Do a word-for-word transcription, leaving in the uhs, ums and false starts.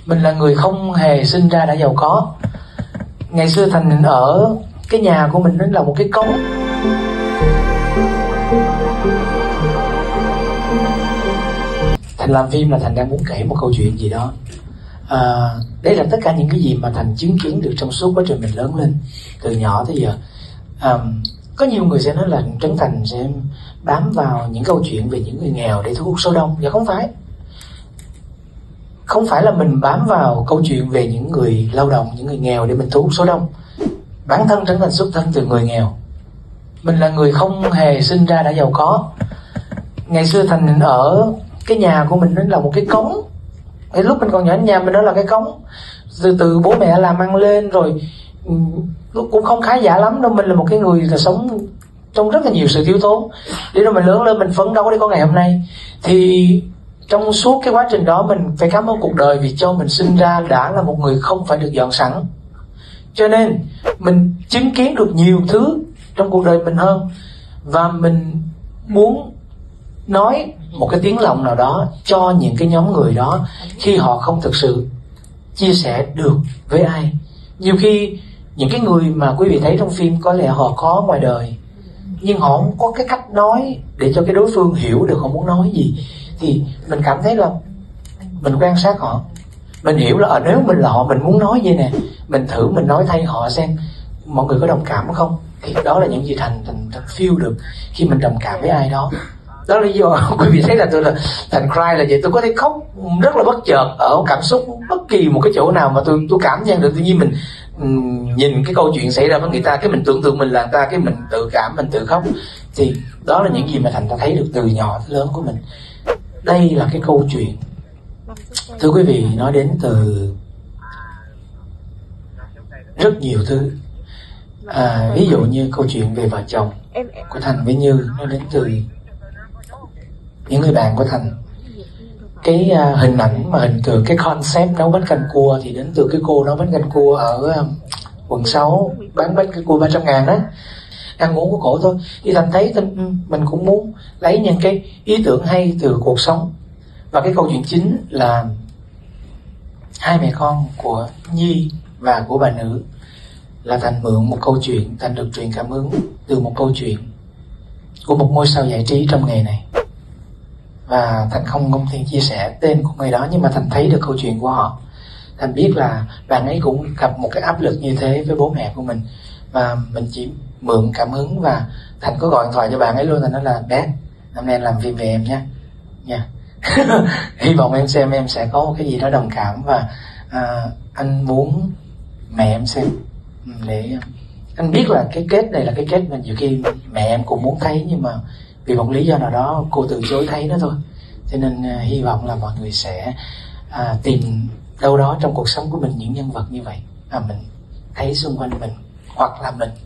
Mình là người không hề sinh ra đã giàu có. Ngày xưa Thành ở cái nhà của mình nó là một cái cống. Thành làm phim là Thành đang muốn kể một câu chuyện gì đó. À, đây là tất cả những cái gì mà Thành chứng kiến được trong suốt quá trình mình lớn lên từ nhỏ tới giờ. À, có nhiều người sẽ nói là Trấn Thành sẽ bám vào những câu chuyện về những người nghèo để thu hút số đông. Dạ không phải. Không phải là mình bám vào câu chuyện về những người lao động, những người nghèo để mình thu hút số đông. Bản thân Trấn Thành xuất thân từ người nghèo. Mình là người không hề sinh ra đã giàu có. Ngày xưa Thành ở cái nhà của mình nó là một cái cống. Cái lúc mình còn nhỏ, nhà mình đó là cái cống. Từ từ bố mẹ làm ăn lên rồi, lúc cũng không khá giả lắm đâu. Mình là một cái người là sống trong rất là nhiều sự thiếu thốn. Để rồi mình lớn lên, mình phấn đấu để có ngày hôm nay. Thì trong suốt cái quá trình đó mình phải cảm ơn cuộc đời vì cho mình sinh ra đã là một người không phải được dọn sẵn. Cho nên mình chứng kiến được nhiều thứ trong cuộc đời mình hơn. Và mình muốn nói một cái tiếng lòng nào đó cho những cái nhóm người đó khi họ không thực sự chia sẻ được với ai. Nhiều khi những cái người mà quý vị thấy trong phim có lẽ họ có ngoài đời, nhưng họ không có cái cách nói để cho cái đối phương hiểu được họ muốn nói gì. Thì mình cảm thấy là mình quan sát họ, mình hiểu là ở nếu mình là họ, mình muốn nói gì nè, mình thử mình nói thay họ xem mọi người có đồng cảm không. Thì đó là những gì Thành Thành, thành feel được khi mình đồng cảm với ai đó. Đó là lý do quý vị thấy là tôi là Thành cry là vậy. Tôi có thể khóc rất là bất chợt ở cảm xúc bất kỳ một cái chỗ nào mà tôi tôi cảm nhận được. Tự nhiên mình um, nhìn cái câu chuyện xảy ra với người ta, cái mình tưởng tượng mình là người ta, cái mình tự cảm, mình tự khóc. Thì đó là những gì mà Thành đã thấy được từ nhỏ tới lớn của mình. Đây là cái câu chuyện, thưa quý vị, nói đến từ rất nhiều thứ. À, ví dụ như câu chuyện về vợ chồng của Thành với Như, nó đến từ những người bạn của Thành. Cái uh, hình ảnh mà hình tượng, cái concept nấu bánh canh cua thì đến từ cái cô nấu bánh canh cua ở uh, quận sáu, bán bánh canh cua ba trăm ngàn đó, ăn uống của cổ thôi. Thì Thành thấy Thành, mình cũng muốn lấy những cái ý tưởng hay từ cuộc sống. Và cái câu chuyện chính là hai mẹ con của Nhi và của bà nữ là Thành mượn một câu chuyện, Thành được truyền cảm hứng từ một câu chuyện của một ngôi sao giải trí trong nghề này. Và Thành không không thể chia sẻ tên của người đó, nhưng mà Thành thấy được câu chuyện của họ. Thành biết là bạn ấy cũng gặp một cái áp lực như thế với bố mẹ của mình. Và mình chỉ mượn cảm hứng, và Thành có gọi điện thoại cho bạn ấy luôn. Thành nói là bé, năm nay em làm phim về em nhé nha. Hy vọng em xem em sẽ có một cái gì đó đồng cảm. Và à, anh muốn mẹ em xem, để anh biết là cái kết này là cái kết mà nhiều khi mẹ em cũng muốn thấy, nhưng mà vì một lý do nào đó cô từ chối thấy nó thôi. Cho nên uh, hy vọng là mọi người sẽ uh, tìm đâu đó trong cuộc sống của mình những nhân vật như vậy mà mình thấy xung quanh mình, hoặc là mình